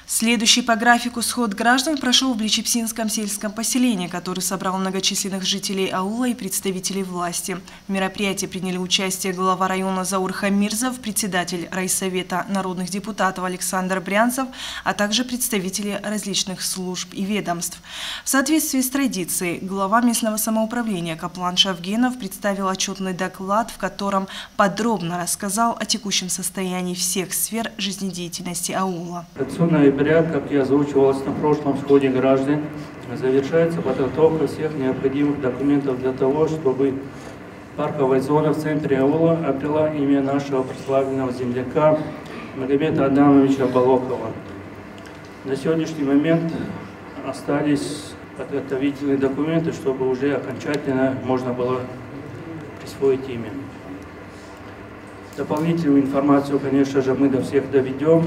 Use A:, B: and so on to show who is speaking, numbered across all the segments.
A: Следующий по графику сход граждан прошел в Бличепсинском сельском поселении, который собрал многочисленных жителей аула и представителей власти. В мероприятии приняли участие глава района Заур Хамирзов, председатель райсовета народных депутатов Александр Брянцев, а также представители различных служб и ведомств. В соответствии с традицией, глава местного самоуправления Каплан Шавгенов представил отчетный доклад, в котором подробно рассказал о текущем состоянии всех сфер жизнедеятельности аула.
B: Как и озвучивалось на прошлом сходе граждан, завершается подготовка всех необходимых документов для того, чтобы парковая зона в центре аула обрела имя нашего прославленного земляка Магомеда Адамовича Балокова. На сегодняшний момент остались подготовительные документы, чтобы уже окончательно можно было присвоить имя. Дополнительную информацию, конечно же, мы до всех доведем.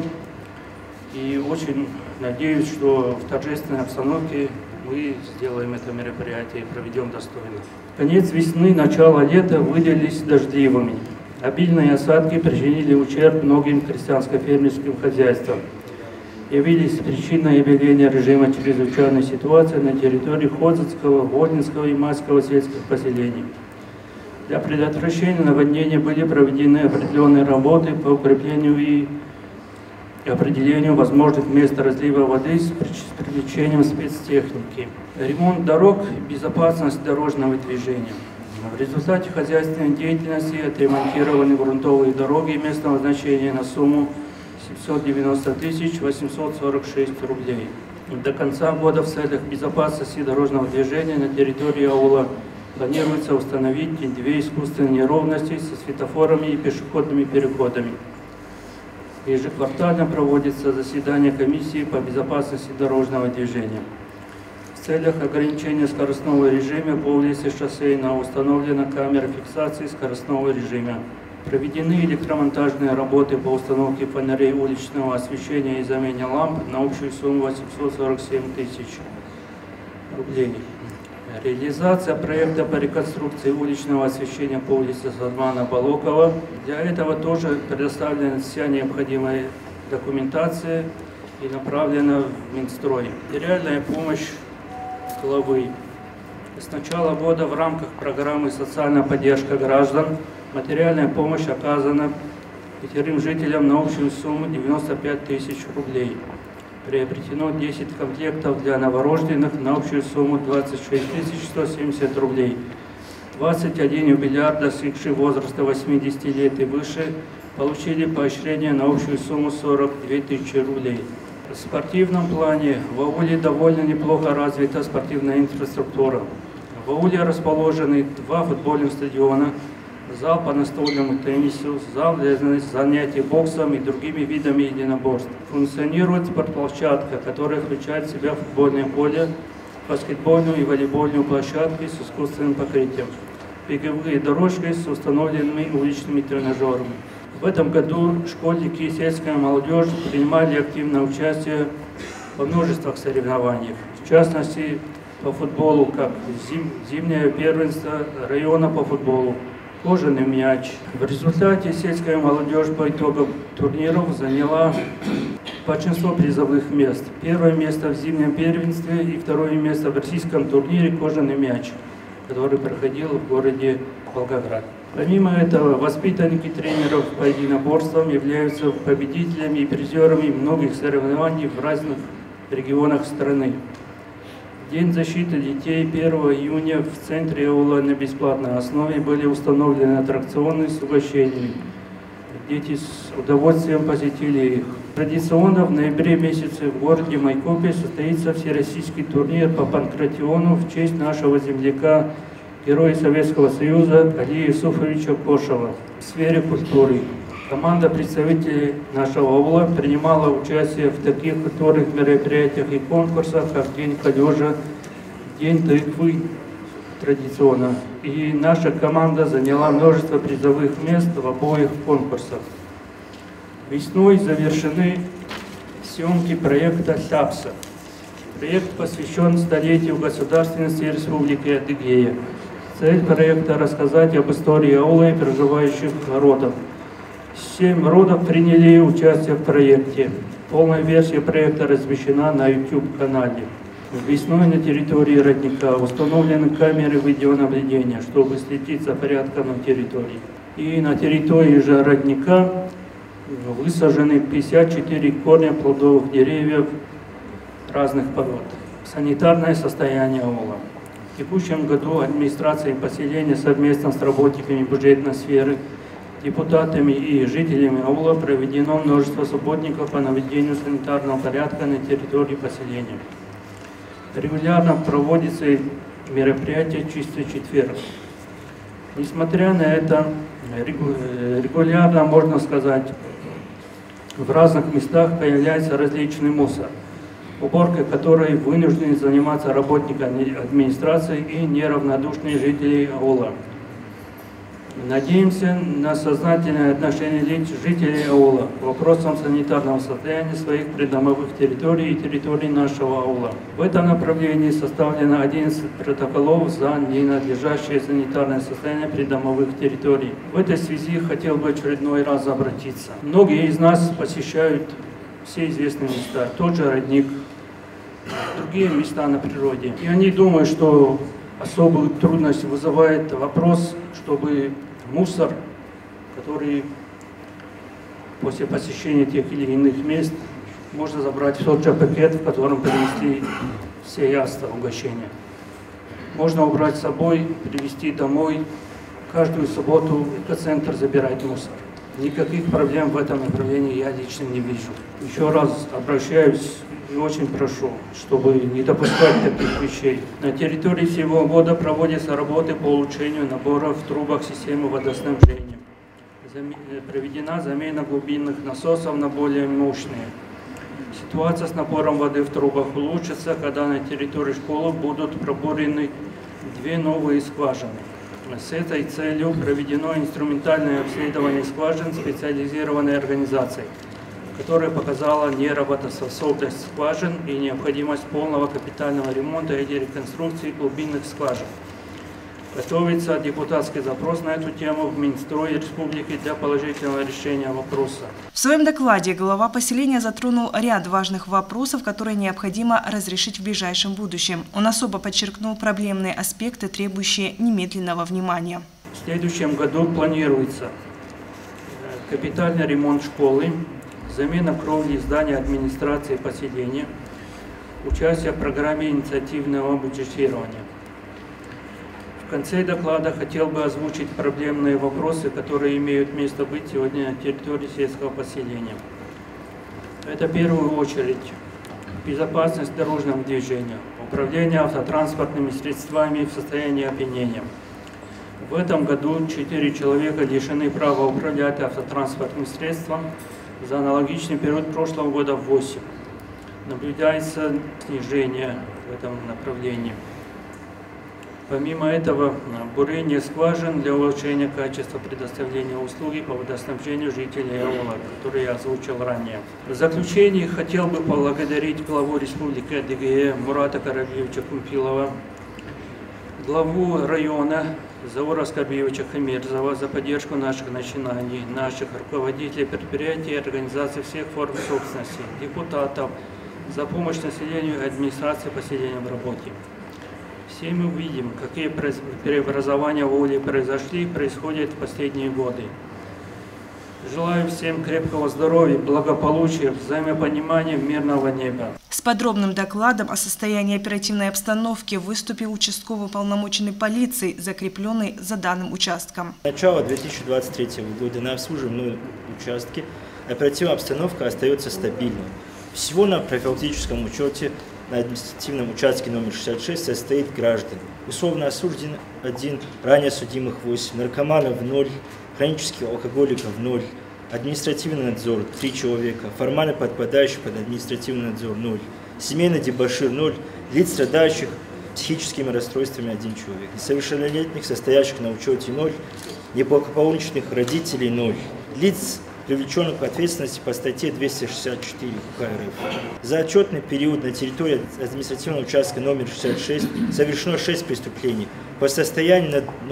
B: И очень надеюсь, что в торжественной обстановке мы сделаем это мероприятие и проведем достойно. Конец весны, начало лета выдались дождливыми. Обильные осадки причинили ущерб многим крестьянско-фермерским хозяйствам. Явились причиной объявления режима чрезвычайной ситуации на территории Ходзицкого, Водинского и Майского сельских поселений. Для предотвращения наводнения были проведены определенные работы по укреплению и определению возможных мест разлива воды с привлечением спецтехники. Ремонт дорог и безопасность дорожного движения. В результате хозяйственной деятельности отремонтированы грунтовые дороги местного значения на сумму 790 846 рублей. До конца года в целях безопасности дорожного движения на территории аула планируется установить 2 искусственные неровности со светофорами и пешеходными переходами. Ежеквартально проводится заседание комиссии по безопасности дорожного движения. В целях ограничения скоростного режима по улице Шоссейная установлена камера фиксации скоростного режима. Проведены электромонтажные работы по установке фонарей уличного освещения и замене ламп на общую сумму 847 тысяч рублей. Реализация проекта по реконструкции уличного освещения по улице Садмана Балокова. Для этого тоже предоставлена вся необходимая документация и направлена в Минстрой. Материальная помощь главы. С начала года в рамках программы «Социальная поддержка граждан» материальная помощь оказана 5 жителям на общую сумму 95 тысяч рублей. Приобретено 10 комплектов для новорожденных на общую сумму 26 170 рублей. 21 юбиляр, достигшие возраста 80 лет и выше, получили поощрение на общую сумму 42 тысячи рублей. В спортивном плане в ауле довольно неплохо развита спортивная инфраструктура. В ауле расположены 2 футбольных стадиона, зал по настольному теннису, зал для занятий боксом и другими видами единоборств. Функционирует спортплощадка, которая включает в себя футбольное поле, баскетбольную и волейбольную площадки с искусственным покрытием, беговые дорожки с установленными уличными тренажерами. В этом году школьники и сельская молодежь принимали активное участие во множествах соревнований. В частности, по футболу, как зимнее первенство района по футболу, кожаный мяч. В результате сельская молодежь по итогам турниров заняла большинство призовых мест. 1-е место в зимнем первенстве и 2-е место в российском турнире «Кожаный мяч», который проходил в городе Волгоград. Помимо этого, воспитанники тренеров по единоборствам являются победителями и призерами многих соревнований в разных регионах страны. День защиты детей 1 июня в центре аула на бесплатной основе были установлены аттракционы с угощениями. Дети с удовольствием посетили их. Традиционно в ноябре месяце в городе Майкопе состоится всероссийский турнир по панкратиону в честь нашего земляка, героя Советского Союза Алии Юсуфовича Кошева. В сфере культуры команда представителей нашего аула принимала участие в таких культурных мероприятиях и конкурсах, как День Калежа, День тыквы традиционно. И наша команда заняла множество призовых мест в обоих конкурсах. Весной завершены съемки проекта «САПСа». Проект посвящен столетию государственности Республики Адыгея. Цель проекта – рассказать об истории аула и проживающих родов. 7 родов приняли участие в проекте. Полная версия проекта размещена на YouTube-канале. Весной на территории родника установлены камеры видеонаблюдения, чтобы следить за порядком на территории. И на территории же родника высажены 54 корня плодовых деревьев разных пород. Санитарное состояние аула. В текущем году администрацией поселения совместно с работниками бюджетной сферы, депутатами и жителями аула проведено множество субботников по наведению санитарного порядка на территории поселения. Регулярно проводится мероприятие «Чистый четверг». Несмотря на это, регулярно, можно сказать, в разных местах появляется различный мусор, уборкой которой вынуждены заниматься работники администрации и неравнодушные жители аула. Надеемся на сознательное отношение жителей аула к вопросам санитарного состояния своих придомовых территорий и территорий нашего аула. В этом направлении составлено 11 протоколов за ненадлежащее санитарное состояние придомовых территорий. В этой связи хотел бы очередной раз обратиться. Многие из нас посещают все известные места, тот же родник, другие места на природе. И они думают, что особую трудность вызывает вопрос, чтобы мусор, который после посещения тех или иных мест можно забрать в тот же пакет, в котором принесли все яства угощения. Можно убрать с собой, привезти домой. Каждую субботу в экоцентр забирать мусор. Никаких проблем в этом направлении я лично не вижу. Еще раз обращаюсь и очень прошу, чтобы не допускать таких вещей. На территории всего года проводятся работы по улучшению набора в трубах системы водоснабжения. Проведена замена глубинных насосов на более мощные. Ситуация с напором воды в трубах улучшится, когда на территории школы будут пробурены 2 новые скважины. С этой целью проведено инструментальное обследование скважин специализированной организацией, которая показала неработоспособность скважин и необходимость полного капитального ремонта или реконструкции глубинных скважин. Готовится депутатский запрос на эту тему в Минстрой Республики для положительного решения вопроса.
A: В своем докладе глава поселения затронул ряд важных вопросов, которые необходимо разрешить в ближайшем будущем. Он особо подчеркнул проблемные аспекты, требующие немедленного внимания.
B: В следующем году планируется капитальный ремонт школы, замена кровли здания администрации поселения, участие в программе инициативного бюджетирования. В конце доклада хотел бы озвучить проблемные вопросы, которые имеют место быть сегодня на территории сельского поселения. Это в первую очередь безопасность дорожного движения, управление автотранспортными средствами в состоянии опьянения. В этом году 4 человека лишены права управлять автотранспортным средством, за аналогичный период прошлого года 8. Наблюдается снижение в этом направлении. Помимо этого, бурение скважин для улучшения качества предоставления услуги по водоснабжению жителей аула, которые я озвучил ранее. В заключение хотел бы поблагодарить главу Республики Адыгея Мурата Карабиевича Кумпилова, главу района Заура Аскарбиевича Хамирзова за поддержку наших начинаний, наших руководителей предприятий и организаций всех форм собственности, депутатов, за помощь населению и администрации поселения в работе. Все мы видим, какие преобразования в ауле произошли и происходят в последние годы. Желаю всем крепкого здоровья, благополучия, взаимопонимания, мирного неба.
A: С подробным докладом о состоянии оперативной обстановки выступил участковый уполномоченный полиции, закрепленный за данным участком.
C: С начала 2023 года на обслуживаемом участке оперативная обстановка остается стабильной. Всего на профилактическом учете на административном участке номер 66 состоит граждан. Условно осужден 1, ранее судимых 8, наркоманов 0, хронических алкоголиков 0, административный надзор 3 человека, формально подпадающих под административный надзор 0, семейный дебошир 0, лиц, страдающих психическими расстройствами 1 человек, несовершеннолетних, состоящих на учете 0, неблагополучных родителей 0, лиц, привлеченных к ответственности по статье 264 УК РФ. За отчетный период на территории административного участка номер 66 совершено 6 преступлений по состоянию на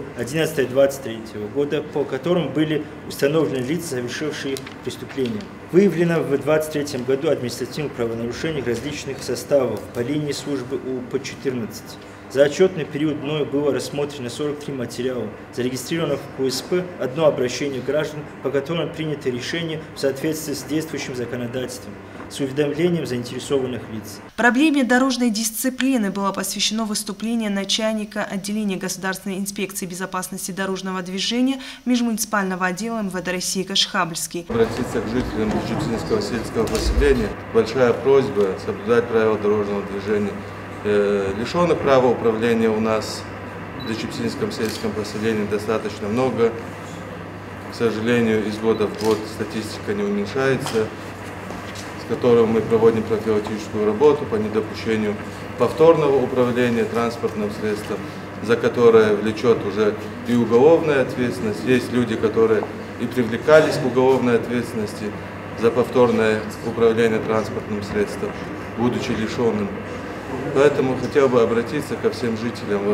C: 02.11.23 года, по которым были установлены лица, совершившие преступления. Выявлено в 2023 году административных правонарушений различных составов по линии службы УП-14. За отчетный период мною было рассмотрено 43 материала, зарегистрировано в КУСП одно обращение граждан, по которым принято решение в соответствии с действующим законодательством, с уведомлением заинтересованных лиц.
A: Проблеме дорожной дисциплины было посвящено выступление начальника отделения Государственной инспекции безопасности дорожного движения межмуниципального отдела МВД России Кашхабльский.
D: Обратиться к жителям Бличепсинского сельского поселения. Большая просьба соблюдать правила дорожного движения. Лишенных права управления у нас в Бличепсинском сельском поселении достаточно много. К сожалению, из года в год статистика не уменьшается, с которым мы проводим профилактическую работу по недопущению повторного управления транспортным средством, за которое влечет уже и уголовная ответственность. Есть люди, которые и привлекались к уголовной ответственности за повторное управление транспортным средством, будучи лишенным. Поэтому хотел бы обратиться ко всем жителям,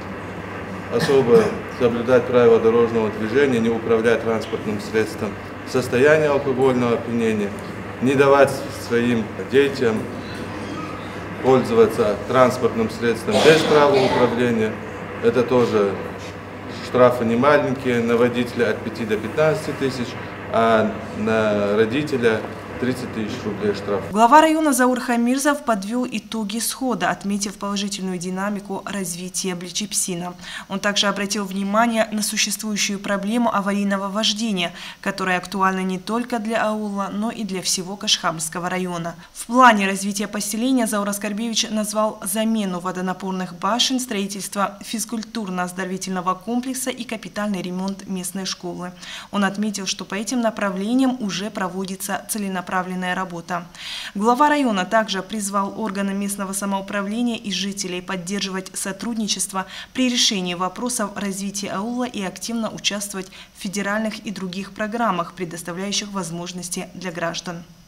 D: особо соблюдать правила дорожного движения, не управлять транспортным средством в состоянии алкогольного опьянения, не давать своим детям пользоваться транспортным средством без права управления. Это тоже штрафы не маленькие, на водителя от 5 до 15 тысяч, а на родителя 30 тысяч рублей штраф.
A: Глава района Заур Хамирзов подвел итоги схода, отметив положительную динамику развития Бличепсина. Он также обратил внимание на существующую проблему аварийного вождения, которая актуальна не только для аула, но и для всего Кашхабльского района. В плане развития поселения Заур Аскарбевич назвал замену водонапорных башен, строительство физкультурно-оздоровительного комплекса и капитальный ремонт местной школы. Он отметил, что по этим направлениям уже проводится целенаправленная работа. Глава района также призвал органы местного самоуправления и жителей поддерживать сотрудничество при решении вопросов развития аула и активно участвовать в федеральных и других программах, предоставляющих возможности для граждан.